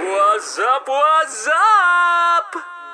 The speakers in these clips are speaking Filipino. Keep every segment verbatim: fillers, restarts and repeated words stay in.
What's up, what's up?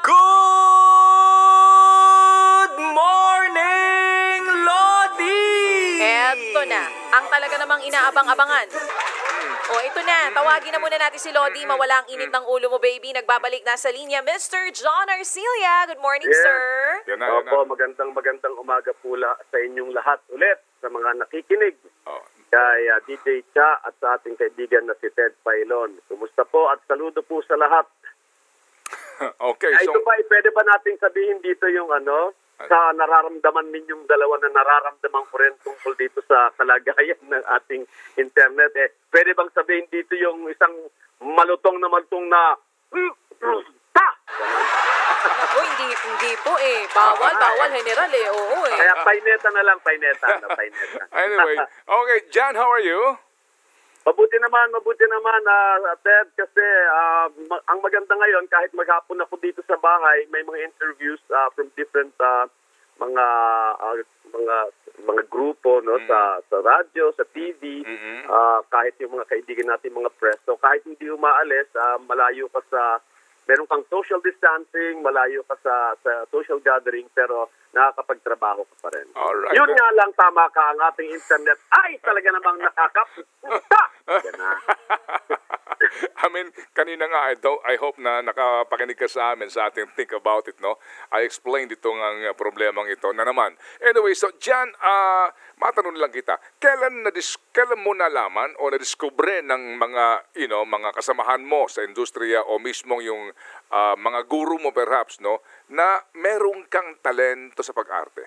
Good morning, Lodi! Eto na, ang talaga namang inaabang-abangan. O, ito na. Tawagin na muna natin si Lodi. Mawala ang init ng ulo mo, baby. Nagbabalik na sa linya, Mister John Arcilia. Good morning, Yes. sir. Yan na, yan na. Opo, magandang magandang umaga po la- sa inyong lahat ulit, sa mga nakikinig. Oh. Kay uh, D J Cha at sa ating kaibigan na si Ted Pailon. Kumusta po at saludo po sa lahat. Okay, Ay, so... ito ba, eh, pwede ba nating sabihin dito yung ano, sa nararamdaman ninyong dalawa na nararamdaman ko rin tungkol dito sa kalagayan ng ating internet. Eh, pwede bang sabihin dito yung isang malutong na malutong na ta? Naku, hindi, hindi po eh. Bawal, bawal, general eh. Oo eh. Kaya paineta na lang, paineta. Na, paineta. Anyway, okay, John, how are you? Mabuti naman, mabuti naman, uh, Ted, kasi uh, ma- ang maganda ngayon, kahit maghapon ako dito sa bahay, may mga interviews uh, from different uh, mga uh, mga mga grupo no Mm. sa sa radyo, sa T V, Mm-mm. uh, kahit yung mga kaibigan natin mga press. So kahit hindi umaalis, uh, malayo ka sa meron kang social distancing, malayo ka sa sa social gathering, pero nakakapagtrabaho ka pa rin. Alright. Yun nga lang, tama ka, ang ating internet ay talaga namang nakakapunta. Yan na. I mean, kanina nga, I, don't, I hope na nakapakinig ka sa amin sa ating Think About It, no? I explained itong ang uh, problemang ito na naman. Anyway, so, John, uh, matanong lang kita, kailan, na kailan mo nalaman o nadiskubre ng mga, you know, mga kasamahan mo sa industriya o mismong yung uh, mga guru mo perhaps, no, na merong kang talento sa pag-arte?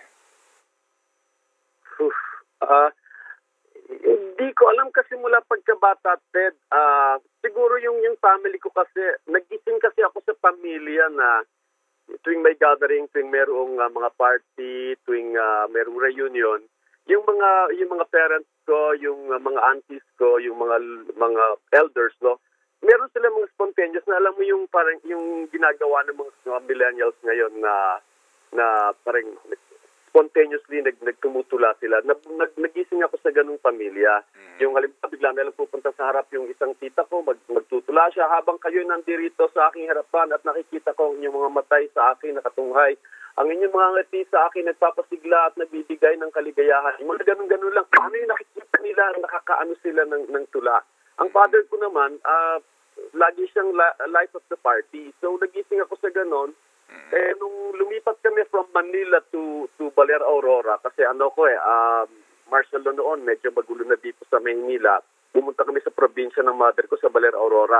Oof. Ah, hindi ko alam kasi mula pagkabata, Ted. Ah, siguro yung yung family ko kasi, nagising kasi ako sa pamilya na tuwing may gathering, tuwing merong ah, mga party, tuwing ah, merong reunion, yung mga yung mga parents ko, yung ah, mga aunties ko, yung mga mga elders, no, meron sila mga spontaneous na alam mo yung parang yung ginagawa ng mga, mga millennials ngayon na na parang spontaneously nag nagtumutula sila. Nag, nag nagising ako sa ganung pamilya. Mm. Yung halimbawa bigla na lang pupunta sa harap yung isang tita ko, mag, magtutula siya habang kayo nandirito sa aking harapan at nakikita ko ang inyong mga matay sa akin nakatunghay. Ang inyong mga ngiti sa akin nagpapasigla at nagbibigay ng kaligayahan. Yung mga ganun-ganun lang. Ano yung nakikita nila, nakakaano sila ng, ng tula. Ang father ko naman, uh, lagi siyang la- life of the party. So nagising ako sa ganon. Eh, nung lumipat kami from Manila to to Baler Aurora, kasi ano ko eh, um, martial law noon, medyo magulo na dito sa Maynila. Pumunta kami sa probinsya ng mother ko sa Baler Aurora.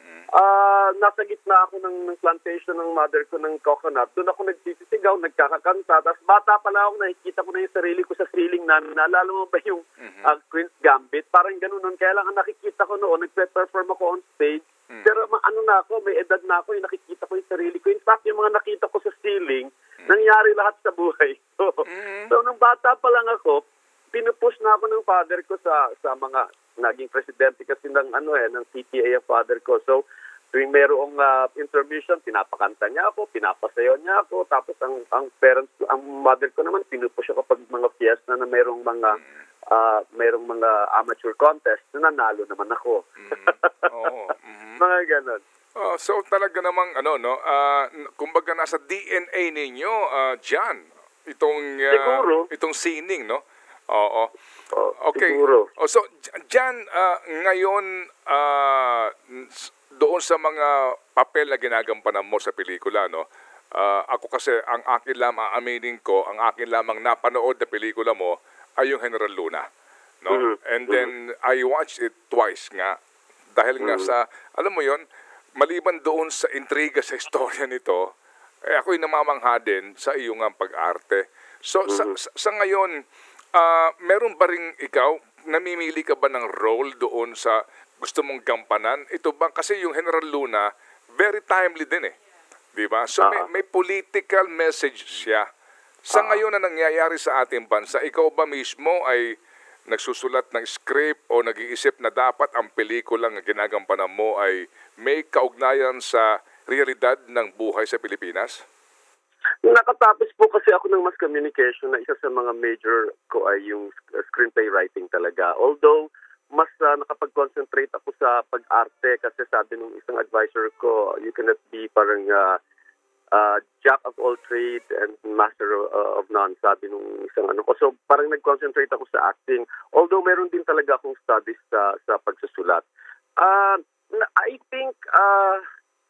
Ah, nasa gitna ako ng, ng plantation ng mother ko ng coconut. Doon ako nagsisisigaw, nagkakakanta. Tapos bata pala ako, nakikita ko na yung sarili ko sa ceiling namin. Naalala mo ba yung Mm-hmm. uh, Queen's Gambit? Parang ganun nun. Kaya lang ang nakikita ko noon, nagpe-perform ako on stage. Mm. Pero ma- ano na ako, may edad na ako, yung nakikita ko yung sarili ko. In fact, yung mga nakita ko sa ceiling, nangyari lahat sa buhay. So, Mm. so nung bata pa lang ako, pinupush na ako ng father ko sa sa mga naging presidente kasi ng ano eh ng C T A ang father ko. So tuwing merong uh, intermission, pinapakanta niya ako, pinapasayaw niya ako. Tapos ang ang parents ko, ang mother ko naman pinupush ako pag mga fiesta na merong mga uh, merong mga amateur contest na nanalo naman ako. Mm. Oo. Mhm. Mga ganon. Oh, so talaga namang ano no, ah, n- kumbaga nasa D N A ninyo, ah, John, itong ah, Siguro. itong sining, no? Oo. Oh, Okay. Siguro. Oh, so J- John, ah, ngayon ah, n- s- doon sa mga papel na ginagampanan mo sa pelikula, no? Ah, ako kasi ang akin lamang aminin ko, ang akin lamang napanood na pelikula mo ay yung General Luna, no? Mhm. And then I watched it twice nga dahil nga sa, alam mo yon, maliban doon sa intriga sa istorya nito, eh ako'y namamangha din sa iyong ang pag-arte. So, sa, sa, sa ngayon, ah, meron ba rin ikaw, namimili ka ba ng role doon sa gusto mong gampanan? Ito ba, kasi yung General Luna, very timely din eh. Di ba? So, may, Ah. may political message siya. Sa ngayon na nangyayari sa ating bansa, ikaw ba mismo ay nagsusulat ng script o nag-iisip na dapat ang pelikulang ginagampanan mo ay may kaugnayan sa realidad ng buhay sa Pilipinas? Nakatapos po kasi ako ng mass communication na isa sa mga major ko ay yung screenplay writing talaga. Although mas ah, nakapag-concentrate ako sa pag-arte kasi sabi nung isang advisor ko, you cannot be parang ah, ah, jack of all trade and master of, of none, sabi nung isang ano ko. So parang nag-concentrate ako sa acting. Although meron din talaga akong studies sa, sa pagsusulat. Ah, na- I think ah,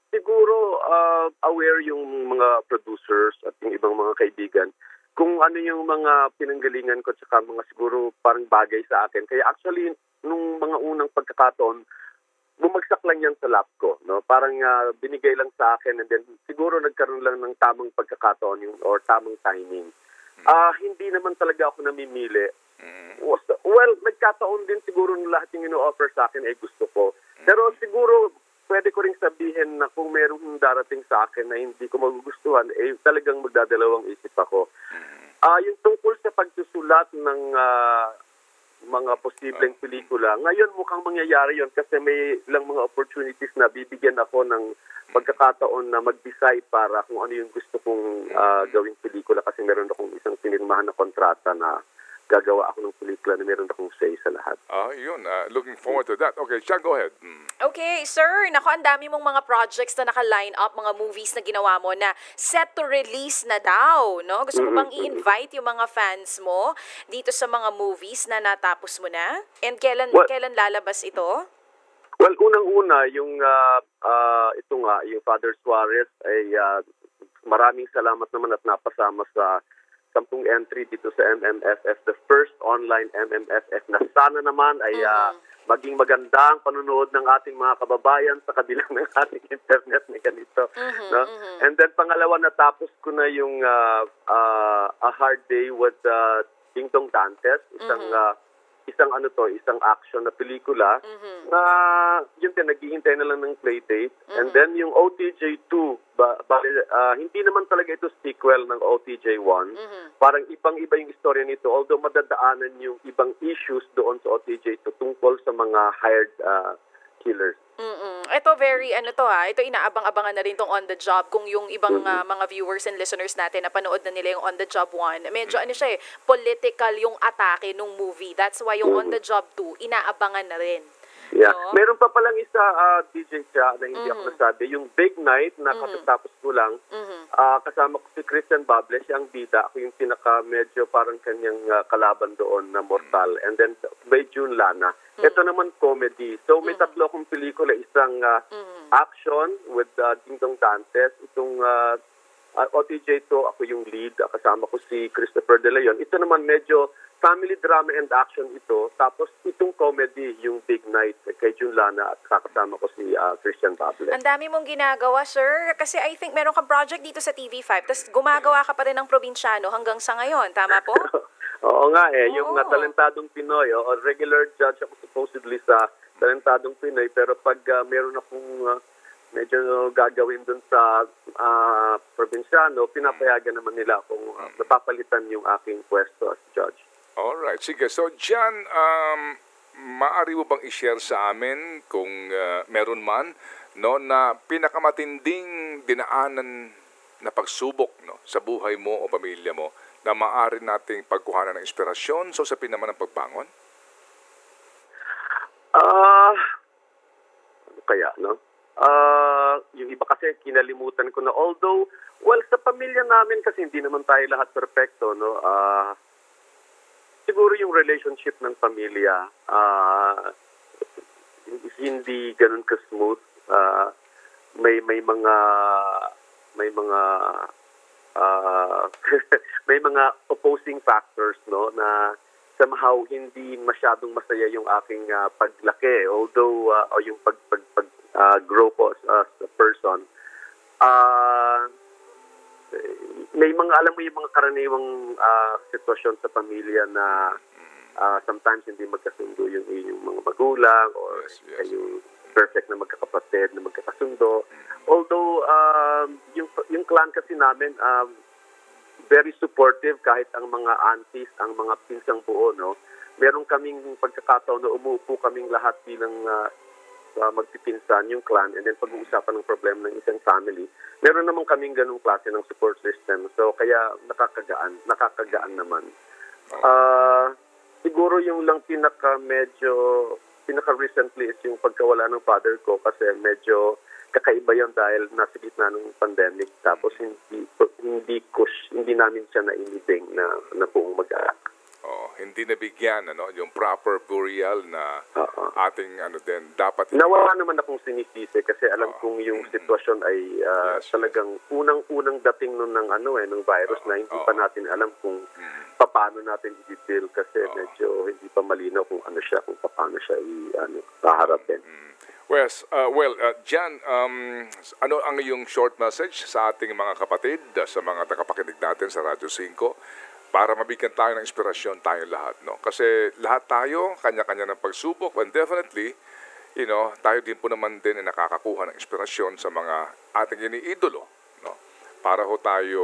siguro ah, aware yung mga producers at yung ibang mga kaibigan kung ano yung mga pinanggalingan ko tsaka mga siguro parang bagay sa akin. Kaya actually, nung mga unang pagkakataon, bumagsak lang yan sa lap ko. No? Parang ah, binigay lang sa akin and then siguro nagkaroon lang ng tamang pagkakataon yung, or tamang timing. Ah, hindi naman talaga ako namimili. Was- Well, nagkataon din siguro ng lahat yung ino-offer sa akin ay gusto ko. Pero siguro pwede ko ring sabihin na kung merong darating sa akin na hindi ko magugustuhan, eh talagang magdadalawang isip ako. Ah, yung tungkol sa pagsusulat ng ah, mga posibleng pelikula, ngayon mukhang mangyayari yon kasi may ilang mga opportunities na bibigyan ako ng pagkakataon na mag-decide para kung ano yung gusto kong ah, gawing pelikula kasi meron akong isang pinirmahan na kontrata na gagawa ako ng pelikula na meron akong say sa lahat. Ah, yun. ah, looking forward to that. Okay, Sean, go ahead. Mm. Okay, sir. Naku, ang dami mong mga projects na naka-line up, mga movies na ginawa mo na set to release na daw, no? Gusto mo bang i-invite yung mga fans mo dito sa mga movies na natapos mo na? And kailan Well- kailan lalabas ito? Well, unang-una, yung ah, ah, ito nga, yung Father Suarez ay ah, maraming salamat naman at napasama sa sampung entry dito sa M M F F, the first online M M F F na sana naman ay ah, maging magandang panunood ng ating mga kababayan sa kabilang ng ating internet na ganito. No? And then pangalawa, natapos ko na yung ah, ah, A Hard Day with uh, Ding Dong Dantes, isang ah, isang ano to, isang action na pelikula na yun din, naghihintay na lang ng play date. And then yung O T J two, ba, ba, ah, hindi naman talaga ito sequel ng O T J one. Parang ibang-iba yung istorya nito, although madadaanan yung ibang issues doon sa O T J two tungkol sa mga hired ah, killers. Mm-mm. Ito very, ano to ha, ito inaabang-abangan na rin tong On The Job. Kung yung ibang ah, mga viewers and listeners natin, napanood na nila yung On The Job one, medyo ano siya eh, political yung atake nung movie. That's why yung On The Job two, inaabangan na rin. Yeah. No? Meron pa palang isa, ah, D J siya, na hindi ako nasabi. Yung Big Night na katatapos ko lang, ah, kasama ko si Christian Bable, siya ang bida. Ako yung pinaka medyo parang kanyang ah, kalaban doon na mortal. And then by June Lana. Ito naman comedy. So may tatlo akong pelikula. Isang ah, action with uh, Ding Dong Dantes. Itong ah, ah, O T J two, ako yung lead. Ah, kasama ko si Christopher De Leon. Ito naman medyo family drama and action ito. Tapos itong comedy, yung Big Night kay June Lana at kakasama ko si ah, Christian Bable. Ang dami mong ginagawa, sir. Kasi I think meron kang project dito sa T V five. Tapos gumagawa ka pa rin ng probinsyano hanggang sa ngayon. Tama po? Oo nga eh, yung Oo. uh, talentadong Pinoy, o regular judge ako supposedly sa talentadong Pinoy, pero pag uh, meron akong uh, medyo gagawin dun sa uh, probinsyano, pinapayagan naman nila kung uh, napapalitan yung aking pwesto as judge. Alright, sige. So, Jan, um, maaari mo bang i-share sa amin kung uh, meron man no, na pinakamatinding dinaanan na pagsubok no, sa buhay mo o pamilya mo na maaari nating pagkuhanan ng inspirasyon so sapin naman ang pagbangon? Ah, ano kaya, no? Ah, yung iba kasi kinalimutan ko na, although, well, sa pamilya namin kasi hindi naman tayo lahat perfecto, no? Ah, siguro yung relationship ng pamilya, ah, hindi ganun ka-smooth. Ah, may may mga may mga ah, may mga opposing factors, no, na somehow hindi masyadong masaya yung aking ah, paglaki, although ah, o yung pag pag, pag ah, grow ko as, as a person. Ah, may mga, alam mo yung mga karaniwang ah, sitwasyon sa pamilya na ah, sometimes hindi magkasundo yung, yung mga magulang or Yes, yes. yung perfect na magkakapatid na magkakasundo. Although um, yung yung clan kasi namin um, very supportive kahit ang mga aunties, ang mga pinsang buo, no. Meron kaming pagkakataon na umupo kaming lahat bilang uh, uh, magpipinsan yung clan and then pag-uusapan ng problema ng isang family. Meron naman kaming ganung klase ng support system. So kaya nakakagaan, nakakagaan naman. Uh, siguro yung lang pinaka medyo pinaka-recently is yung pagkawala ng father ko kasi medyo kakaiba yun dahil nasa gitna ng pandemic. Tapos hindi hindi ko, hindi namin siya nainibing na, na buong mag-aak. Oh, hindi nabigyan ano yung proper burial na Oo. ating ano din dapat Nawala naman akong sinisisi kasi alam Oo. kong yung sitwasyon ay ah, Yes. talagang unang-unang dating nun ng ano eh ng virus Oo. na hindi Oo. pa natin alam kung Mm. paano natin i-deal kasi Oo. medyo hindi pa malinaw kung ano siya, kung paano siya i ano haharapin. Wes, uh, well, uh, Jan, um, ano ang iyong short message sa ating mga kapatid, uh, sa mga tagapakinig natin sa Radyo cinco, para mabigyan tayo ng inspirasyon tayong lahat, no? Kasi lahat tayo, kanya-kanya ng pagsubok, and definitely, you know, tayo din po naman din ay nakakakuha ng inspirasyon sa mga ating iniidolo, no? Para ho tayo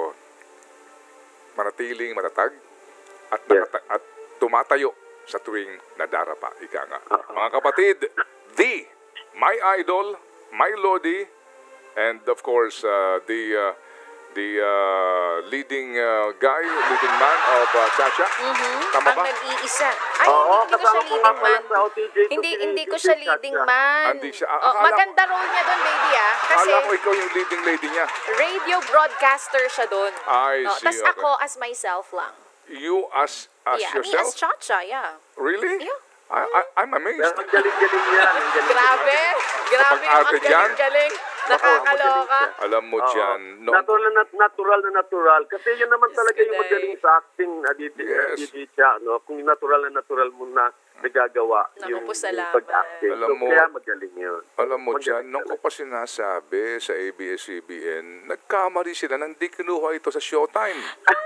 manatiling matatag at, Yes. nakata- at tumatayo sa tuwing nadarapa, ika nga. Oo. Mga kapatid, the, my idol, my Lodi, and of course, uh, the uh, the uh, leading uh, guy, leading man of uh, Chacha. Tama Ang ba? nag-iisa. Ay, Oo, hindi, hindi ko siya kasama ko nga leading pala man. sa O T J ko Hindi, si- hindi ko si siya Chacha. leading man. Hindi siya. Ah, Oh, akala maganda role niya doon, baby, ah. Kasi Akala ko ikaw yung leading lady niya. radio broadcaster siya doon. I Oh, see, tas okay. ako as myself lang. You as as yeah, me as yourself? Chacha, yeah. Really? Yeah. I, I, I'm amazed. Pero ang galing-galing niya. ang galing-galing. Grabe. Grabe yung Kapag-arte ang dyan? galing-galing. Nakakaloka. Alam mo Oo. dyan, no, Natural na natural na natural. Kasi yun naman Yes, talaga yung Kuday. magaling sa acting, Aditi, Yes. Aditi siya, no? Kung natural na natural mo na nagagawa Naku yung, po, yung salamat. pag-acting. Alam So, mo- kaya magaling yun. alam mo Magaling dyan, nung ko talaga. pa sinasabi sa A B S C B N, nagkamali sila nang di kinuha ito sa Showtime.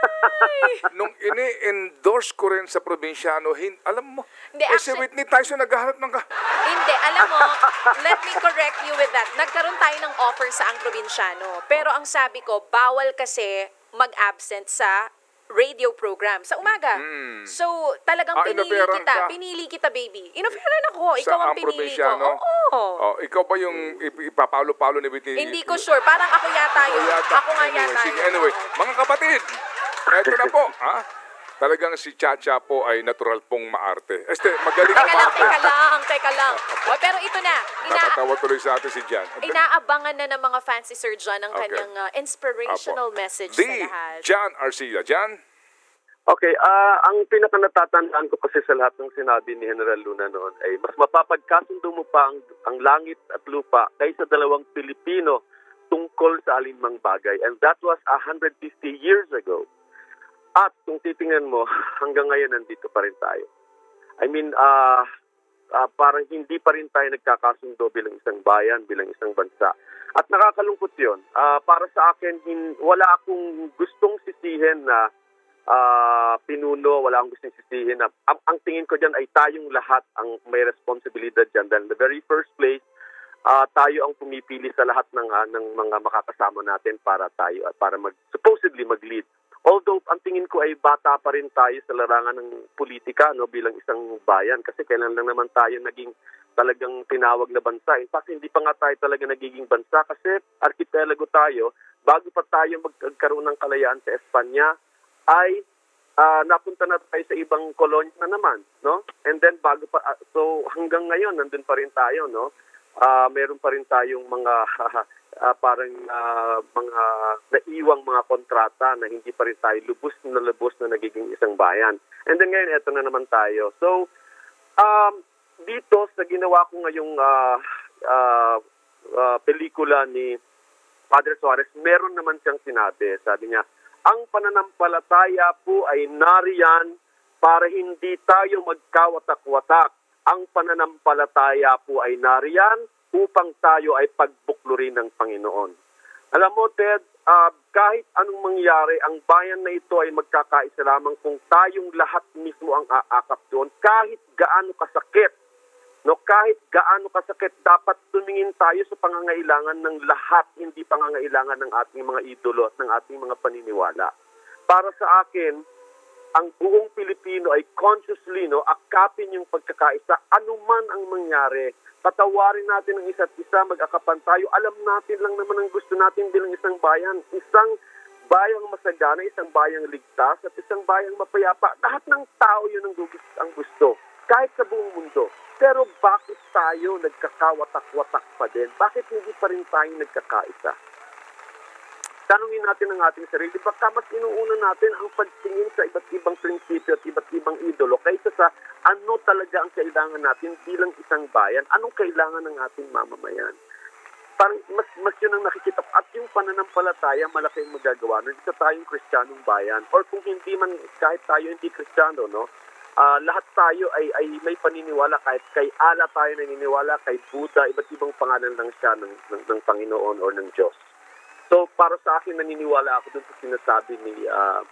Nung ini-endorse ko rin sa probinsyano, hin, alam mo, Hindi, eh, si actually- Whitney Tyson naghahanap ng ka. Hindi, alam mo, let me correct you with that. Nagkaroon tayo ng offer sa ang probinsyano. Pero ang sabi ko, bawal kasi mag-absent sa radio program sa umaga. So, talagang Ah, pinili inoferan kita. ka? Pinili kita, baby. Inoferan ako. Ikaw Sa ang ang pinili ko. probinsyano? Oo. Oh, ikaw ba yung ip- ipapalo-palo ni Whitney? Hindi ko sure. Parang ako yata Ikaw yun. yata. Ako nga Anyway, yata sige, yun. anyway, Oo. mga kapatid, eto na po, ha? Talagang si Chacha po ay natural pong maarte. Este, magaling Teka ang lang, maarte. teka lang, teka lang. O, pero ito na. Ina Nakatawa tuloy sa atin si Jan. inaabangan na ng mga fans si Sir John ang Okay. kanyang uh, inspirational Apo. message The sa lahat. Jan Arcia. Jan? Okay, ah ang pinaka natatandaan ko kasi sa lahat ng sinabi ni General Luna noon ay mas mapapagkasundo mo pa ang, ang langit at lupa kaysa dalawang Pilipino tungkol sa alinmang bagay. And that was one hundred fifty years ago. At kung titingnan mo, hanggang ngayon nandito pa rin tayo. I mean, ah ah, parang hindi pa rin tayo nagkakasundo bilang isang bayan, bilang isang bansa. At nakakalungkot yun. Ah, para sa akin, hin- wala akong gustong sisihin na ah, pinuno, wala akong gustong sisihin na ang, ang tingin ko dyan ay tayong lahat ang may responsibilidad dyan. Dahil in the very first place, ah, tayo ang pumipili sa lahat ng, ah, ng mga makakasama natin para tayo at para mag, supposedly mag-lead. Although ang tingin ko ay bata pa rin tayo sa larangan ng politika, no, bilang isang bayan kasi kailan lang naman tayo naging talagang tinawag na bansa. In fact, hindi pa nga tayo talaga nagiging bansa kasi arkipelago tayo. Bago pa tayo magkaroon ng kalayaan sa Espanya ay ah, napunta na tayo sa ibang kolonya na naman, no? And then bago pa ah, so hanggang ngayon nandun pa rin tayo, no? Ah, meron pa rin tayong mga ah, parang ah, mga naiwang mga kontrata na hindi pa rin tayo lubos na lubos na nagiging isang bayan. And then ngayon, eto na naman tayo. So, um, dito sa ginawa ko ngayong ah, ah, ah, pelikula ni Father Suarez, meron naman siyang sinabi. Sabi niya, ang pananampalataya po ay nariyan para hindi tayo magkawatak-watak. Ang pananampalataya po ay nariyan upang tayo ay pagbuklurin ng Panginoon. Alam mo, Ted, ah, kahit anong mangyari, ang bayan na ito ay magkakaisa lamang kung tayong lahat mismo ang aakap doon. Kahit gaano kasakit, no, kahit gaano kasakit, dapat tumingin tayo sa pangangailangan ng lahat, hindi pangangailangan ng ating mga idolo at ng ating mga paniniwala. Para sa akin, ang buong Pilipino ay consciously, no, akapin yung pagkakaisa, anuman ang mangyari. Patawarin natin ang isa't isa, mag-akapan tayo. Alam natin lang naman ang gusto natin bilang isang bayan. Isang bayang masagana, isang bayang ligtas, at isang bayang mapayapa. Lahat ng tao yun ang gusto. Ang gusto. kahit sa buong mundo. Pero bakit tayo nagkakawatak-watak pa din? Bakit hindi pa rin tayo nagkakaisa? Tanungin natin ang ating sarili, baka mas inuuna natin ang pagtingin sa iba't ibang prinsipyo at iba't ibang idolo kaysa sa ano talaga ang kailangan natin bilang isang bayan, anong kailangan ng ating mamamayan. Parang mas, mas yun ang nakikita. At yung pananampalataya, malaki ang magagawa. Nung isa tayong Kristiyanong bayan, or kung hindi man, kahit tayo hindi Kristiyano, no? Uh, lahat tayo ay, ay may paniniwala, kahit kay Allah tayo naniniwala, kay Buddha, iba't ibang pangalan lang siya ng, ng, ng Panginoon or ng Diyos. So, para sa akin, naniniwala ako dun sa sinasabi ni, uh,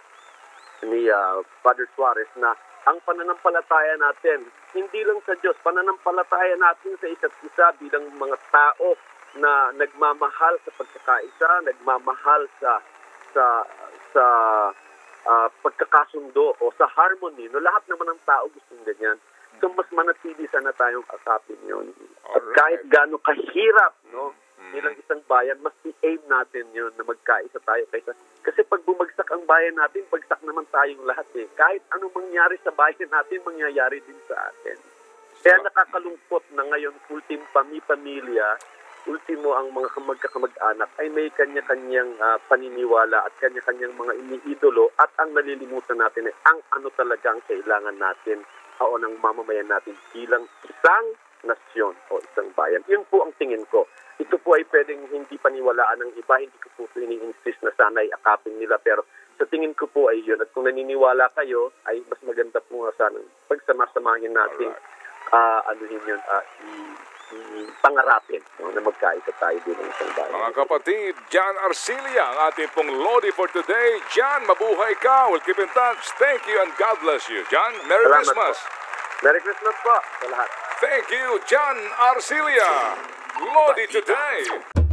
ni uh, Father Suarez na ang pananampalataya natin, hindi lang sa Diyos, pananampalataya natin sa isa't isa bilang mga tao na nagmamahal sa pagkakaisa, nagmamahal sa sa sa uh, pagkakasundo o sa harmony. No, lahat naman ng tao gustong ganyan. So, mas manatili sana tayong asapin yun. At Alright. kahit gaano kahirap, no, Mm. bilang isang bayan, mas i-aim natin yun na magkaisa tayo. Kaysa, kasi pag bumagsak ang bayan natin, bagsak naman tayong lahat eh. Kahit anong mangyari sa bayan natin, mangyayari din sa atin. Kaya nakakalungkot na ngayon, ultimo pami-pamilya, ultimo ang mga magkakamag-anak ay may kanya-kanyang uh, paniniwala at kanya-kanyang mga iniidolo at ang nalilimutan natin ay ang ano talaga ang kailangan natin o ng mamamayan natin bilang isang nasyon o isang bayan. Yun po ang tingin ko. Ito po ay pwedeng hindi paniwalaan ng iba, hindi ko po ito ini-insist na sana ay akapin nila, pero sa tingin ko po ay yun. At kung naniniwala kayo, ay mas maganda po nga sana pagsama-samahin natin, uh, ano yun yun, uh, i- i- pangarapin no, na magkaisa tayo bilang isang bayan. Mga kapatid, John Arcilia, ang ating pong Lodi for today. John, mabuhay ka. We'll keep in touch. Thank you and God bless you. John, Merry Salamat Christmas. po. Merry Christmas po sa lahat. Thank you, John Arcilia. Lodi today.